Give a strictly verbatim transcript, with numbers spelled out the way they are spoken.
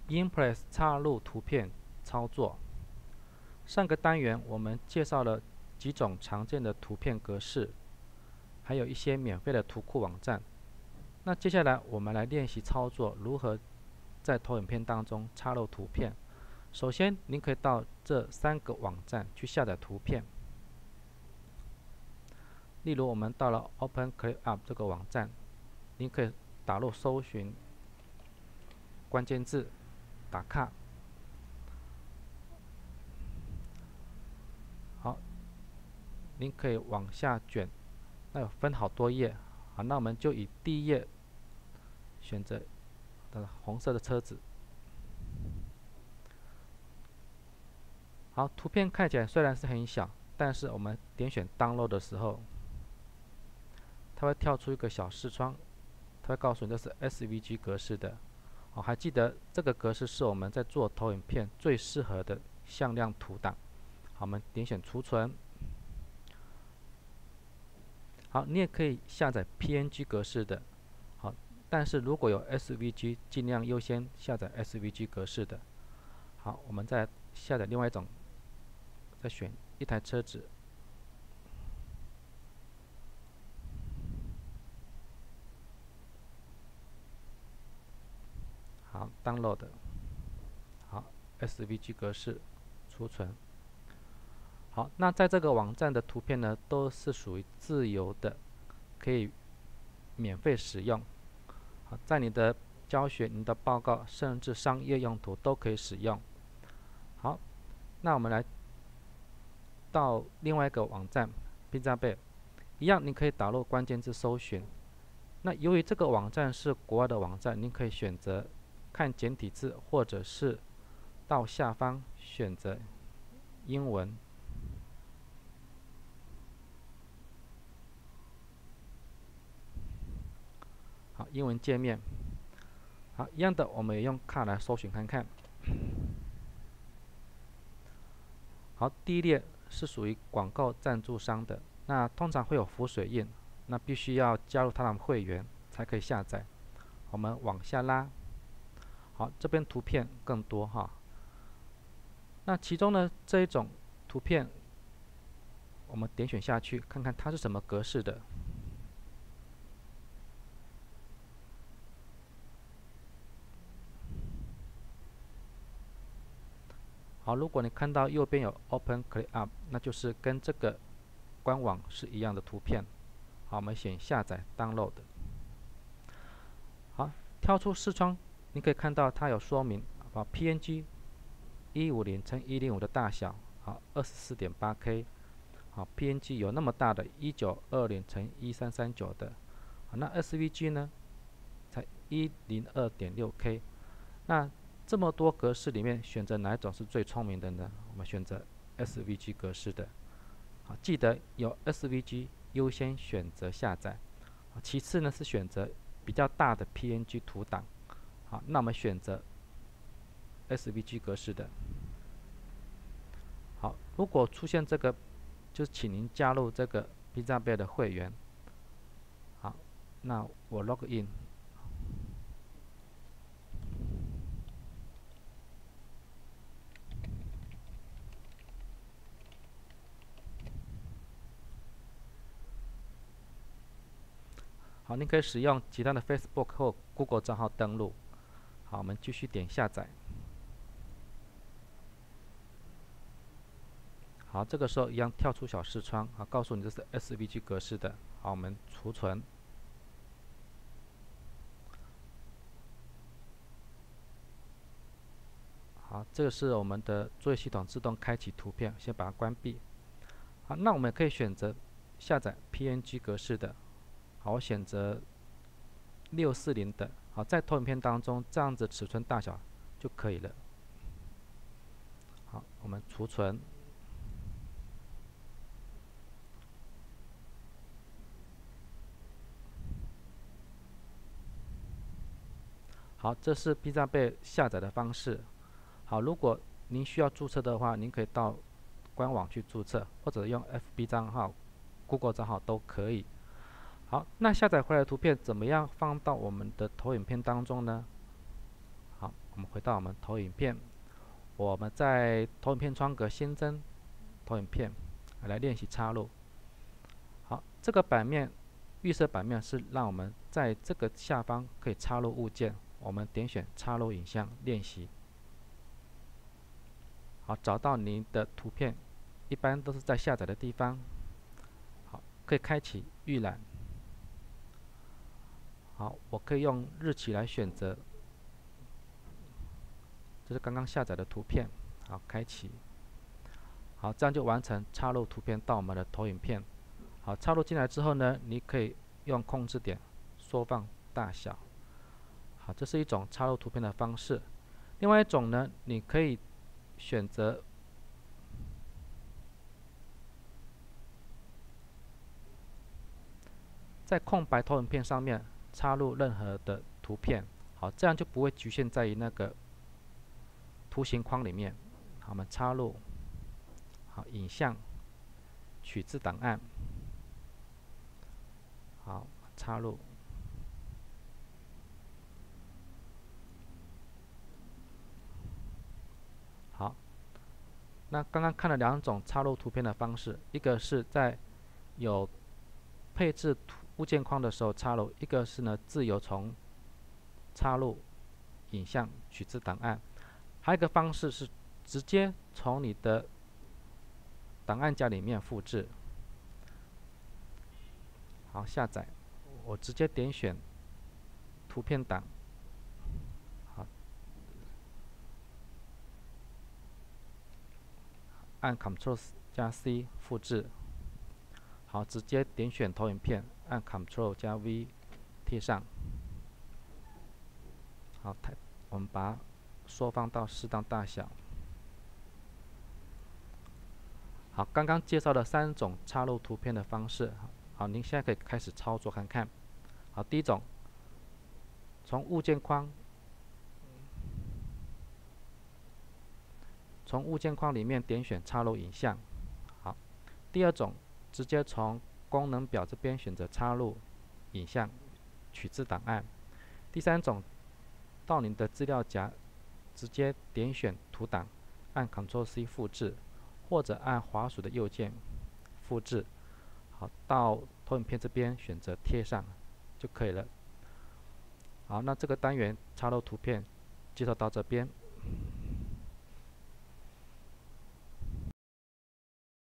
Impress 插入图片操作。上个单元我们介绍了几种常见的图片格式，还有一些免费的图库网站。那接下来我们来练习操作如何在投影片当中插入图片。首先，您可以到这三个网站去下载图片。例如，我们到了 OpenClickUp 这个网站，您可以打入搜寻关键字，打卡。好，您可以往下卷，那有分好多页。好，那我们就以第一页选择的红色的车子。好，图片看起来虽然是很小，但是我们点选 Download 的时候，它会跳出一个小视窗，它会告诉你这是 S V G 格式的。哦，还记得这个格式是我们在做投影片最适合的向量图档。好，我们点选储存。好，你也可以下载 P N G 格式的。好，但是如果有 S V G， 尽量优先下载 S V G 格式的。好，我们再下载另外一种，再选一台车子。好 ，Download。好 ，S V G 格式，储存。好，那在这个网站的图片呢，都是属于自由的，可以免费使用。好，在你的教学、你的报告，甚至商业用途都可以使用。好，那我们来到另外一个网站 Pixabay， 一样，你可以打入关键字搜寻。那由于这个网站是国外的网站，您可以选择看简体字，或者是到下方选择英文。好，英文界面。好，一样的，我们也用卡来搜寻看看。好，第一列是属于广告赞助商的，那通常会有浮水印，那必须要加入他的会员才可以下载。我们往下拉。好，这边图片更多哈。那其中呢，这一种图片，我们点选下去，看看它是什么格式的。好，如果你看到右边有 OpenClickUp， 那就是跟这个官网是一样的图片。好，我们选下载 Download。好，跳出视窗，你可以看到它有说明，把 P N G 一五零乘一零五的大小，好 二十四点八K。好 ，P N G 有那么大的一九二零乘一三三九的，好，那 S V G 呢，才一零二点六K。那这么多格式里面，选择哪一种是最聪明的呢？我们选择 S V G 格式的。好，记得有 S V G 优先选择下载。其次呢是选择比较大的 P N G 图档。好，那我们选择 S V G 格式的。好，如果出现这个，就是请您加入这个 Pixabay 的会员。好，那我 log in。好，您可以使用其他的 Facebook 或 Google 账号登录。好，我们继续点下载。好，这个时候一样跳出小视窗，啊，告诉你这是 S V G 格式的。好，我们储存。好，这个是我们的作业系统自动开启图片，先把它关闭。好，那我们可以选择下载 P N G 格式的。好，我选择六四零的。好，在投影片当中，这样子尺寸大小就可以了。好，我们储存。好，这是 Pixabay 下载的方式。好，如果您需要注册的话，您可以到官网去注册，或者用 F B 账号、Google 账号都可以。好，那下载回来的图片怎么样放到我们的投影片当中呢？好， 我们回到我们投影片，我们在投影片窗格新增投影片，来练习插入。好，这个版面预设版面是让我们在这个下方可以插入物件，我们点选插入影像练习。好，找到您的图片，一般都是在下载的地方。好，可以开启预览。好，我可以用日期来选择，这是刚刚下载的图片。好，开启。好，这样就完成插入图片到我们的投影片。好，插入进来之后呢，你可以用控制点缩放大小。好，这是一种插入图片的方式。另外一种呢，你可以选择在空白投影片上面插入任何的图片。好，这样就不会局限在于那个图形框里面。好，我们插入，好，影像，取自档案，好，插入。好，那刚刚看了两种插入图片的方式，一个是在有配置图物件框的时候插入，一个是呢自由从插入影像取自档案，还有一个方式是直接从你的档案夹里面复制。好，下载，我直接点选图片档，好，按 Ctrl 加 C 复制。好，直接点选投影片，按 Ctrl 加 V 贴上。好，我们把它缩放到适当大小。好，刚刚介绍的三种插入图片的方式，好，您现在可以开始操作看看。好，第一种，从物件框，从物件框里面点选插入影像。好，第二种，直接从功能表这边选择插入影像，取自档案。第三种，到您的资料夹，直接点选图档，按 Ctrl C 复制，或者按滑鼠的右键复制。好，到投影片这边选择贴上就可以了。好，那这个单元插入图片介绍到这边。